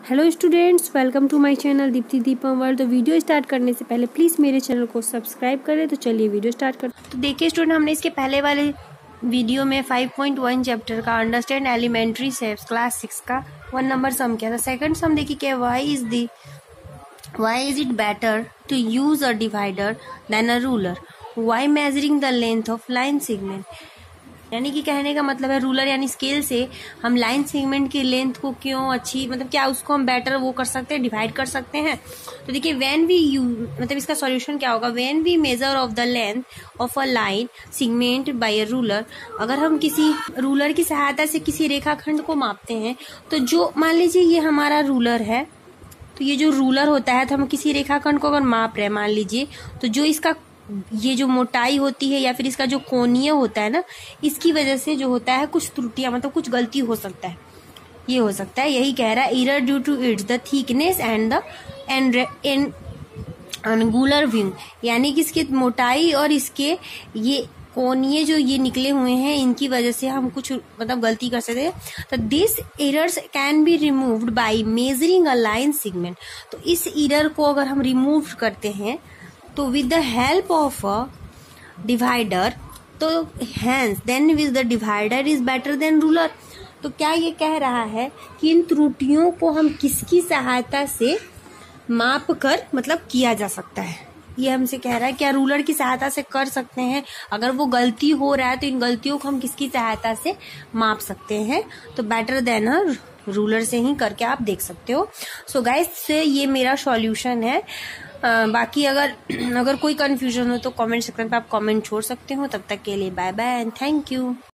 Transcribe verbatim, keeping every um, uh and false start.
Hello students, welcome to my channel Deepti Deepam world. तो वीडियो स्टार्ट करने से पहले प्लीज़ मेरे चैनल को सब्सक्राइब करें। तो चलिए वीडियो स्टार्ट करते हैं। तो देखिए स्टूडेंट, हमने इसके पहले वाले वीडियो में फाइव पॉइंट वन चैप्टर का understand elementary shapes class six का वन नंबर सम किया था। सेकंड सम देखिए क्या, why is the why is it better to use a divider than a ruler, why measuring the length of line segment. यानी कि कहने का मतलब है रूलर यानी स्केल से हम लाइन सेगमेंट की लेंथ को क्यों अच्छी, मतलब क्या उसको हम बेटर वो कर सकते हैं, डिवाइड कर सकते हैं। तो देखिए व्हेन वी यू मतलब इसका सॉल्यूशन क्या होगा, when we measure of the length of a line segment by a ruler. अगर हम किसी रूलर की सहायता से किसी रेखाखंड को मापते हैं, तो जो मान लीजिए ये हमारा रूलर है, तो ये जो रूलर होता है, तो हम किसी रेखाखंड को अगर माप रहे हैं मान लीजिए, तो जो इसका ये जो मोटाई होती है या फिर इसका जो कोणीय होता है ना, इसकी वजह से जो होता है कुछ त्रुटियां, मतलब कुछ गलती हो सकता है, ये हो सकता है। यही कह रहा है, error due to its the thickness and the and angular viewing, यानी कि इसकी मोटाई और इसके ये कोणीय जो ये निकले हुए हैं, इनकी वजह से हम कुछ मतलब गलती कर सकते हैं। तो this errors can be removed by measuring a line segment. तो इस एरर को अगर हम रिमूव करते हैं तो with the help of a divider, तो hence then with the divider is better than ruler. तो क्या ये कह रहा है कि इन त्रुटियों को हम किसकी सहायता से माप कर मतलब किया जा सकता है, ये हमसे कह रहा है। क्या रूलर की सहायता से कर सकते हैं? अगर वो गलती हो रहा है तो इन गलतियों को हम किसकी सहायता से माप सकते हैं, तो बेटर देन अ रूलर से ही करके आप देख सकते हो। सो गाइस, ये मेरा सॉल्यूशन है। आ, बाकी अगर अगर कोई कंफ्यूजन हो तो कमेंट सेक्शन पे आप कमेंट छोड़ सकते हो। तब तक के लिए bye bye and thank you.